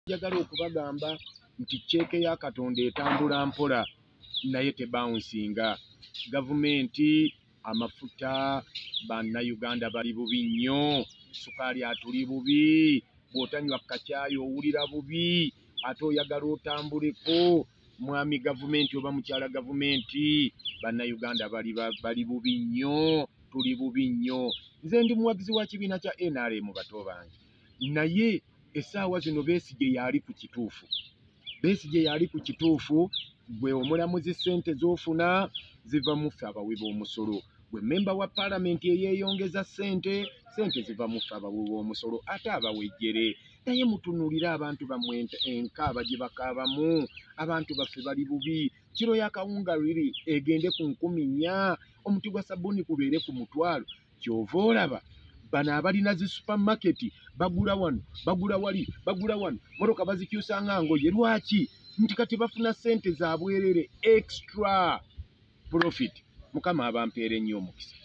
njagala okubagamba nti cheeke ya Katonda etambula mpola naye tebouncinga. Gavumenti amafuta bannayuganda bali bubi nnyo, sukaali atuli bubi, bw'otanywa kacaayi owulira bubi, ate oyagala otambuleko. Mwami gavumenti oba mukyala gavumenti, bannayuganda bali bubi nnyo, tuli bubi nnyo. Nze ndi muwagizi wa kibiina kya NRM bato bange, naye essaawa zino Besigye yali ku kituufu. Besigye yali ku kituufu. Gwe omulamuzi ssente z'ofuna ziva mu ffe abawi b'omusolo. Gwe memba wa paalamenti eyeeyongeza ssente ziva mu ffe abawi b'omusolo ate abawejjere. Naye mutunuulire abantu bammwe enkaaba gye bakaabamu. Abantu baffe bali bubi. Kiro ya kawunga liri egende ku 10,400, omuti gwa sabbuuni gubeere ku 1,000. Kyova olaba bano abalina zi supermarket bagula wano bagula wali bagula wano, mmotoka bazikyusa nga ngoye. Lwaki? Nti kati bafuna ssente za bwerere, extra profit. Mukama abampeere nnyo omukisa.